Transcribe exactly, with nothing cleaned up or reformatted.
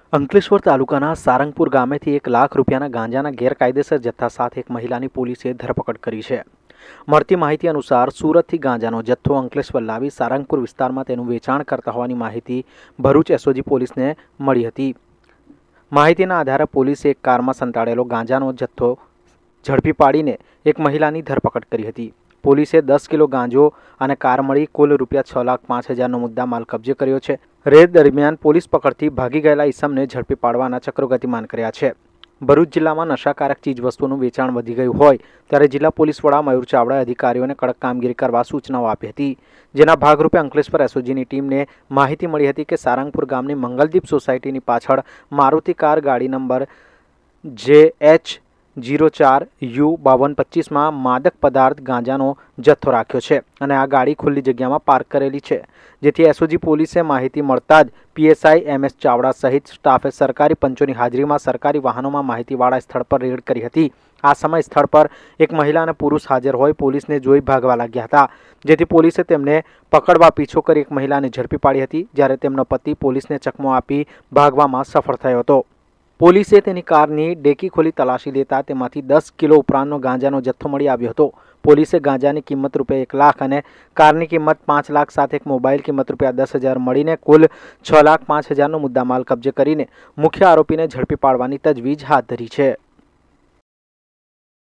અંકલેશ્વર તાલુકાના સારંગપુર ગામેથી એક લાખ રૂપિયાના ગાંજાના ગેરકાયદેસર જથ્થા સાથે એક મહિલાની પોલીસે ધરપકડ કરી છે। મળતી માહિતી અનુસાર સુરતથી ગાંજાનો જથ્થો અંકલેશ્વર લાવી સારંગપુર વિસ્તારમાં તેનું વેચાણ કરતા હોવાની માહિતી ભરૂચ એસઓજી પોલીસને મળી હતી। માહિતીના આધારે પોલીસે એક કારમાં સંતાડેલો ગાંજાનો જથ્થો ઝડપી પાડીને એક મહિલાની ધરપકડ કરી હતી। પોલીસે દસ કિલો ગાંજો અને કાર મળી કુલ રૂપિયા છ લાખ પાંચ હજારનો મુદ્દા માલ કબજે કર્યો છે। રેડ દરમિયાન પોલીસ પકડથી ભાગી ગયેલા ઈસમને ઝડપી પાડવાના ચક્રો ગતિમાન કર્યા છે। ભરૂચ જિલ્લામાં નશાકારક ચીજવસ્તુઓનું વેચાણ વધી ગયું હોય ત્યારે જિલ્લા પોલીસ વડા મયુર ચાવડાએ અધિકારીઓને કડક કામગીરી કરવા સૂચનાઓ આપી હતી, જેના ભાગરૂપે અંકલેશ્વર એસઓજીની ટીમને માહિતી મળી હતી કે સારંગપુર ગામની મંગલદીપ સોસાયટીની પાછળ મારુતિ કાર ગાડી નંબર જે એચ જીરો ચાર યુ બાવન પચીસમાં માદક પદાર્થ ગાંજાનો જથ્થો રાખ્યો છે અને આ ગાડી ખુલ્લી જગ્યામાં પાર્ક કરેલી છે, જેથી એસઓજી પોલીસે માહિતી મળતા જ પીએસઆઈ એમ એસ ચાવડા સહિત સ્ટાફે સરકારી પંચોની હાજરીમાં સરકારી વાહનોમાં માહિતીવાળા સ્થળ પર રેડ કરી હતી। આ સમય સ્થળ પર એક મહિલા અને પુરુષ હાજર હોય પોલીસને જોઈ ભાગવા લાગ્યા હતા, જેથી પોલીસે તેમને પકડવા પીછો કરી એક મહિલાને ઝડપી પાડી હતી, જ્યારે તેમનો પતિ પોલીસને ચકમો આપી ભાગવામાં સફળ થયો હતો। પોલીસે તેની કારની ડેકી ખોલી તલાશી લેતા તેમાંથી દસ કિલો ઉપરાંતનો ગાંજાનો જથ્થો મળી આવ્યો હતો। પોલીસે ગાંજાની કિંમત રૂપિયા એક લાખ અને કારની કિંમત પાંચ લાખ સાથે એક મોબાઈલ કિંમત રૂપિયા દસ હજાર મળીને કુલ છ લાખ પાંચ હજારનો મુદ્દામાલ કબજે કરીને મુખ્ય આરોપીને ઝડપી પાડવાની તજવીજ હાથ ધરી છે।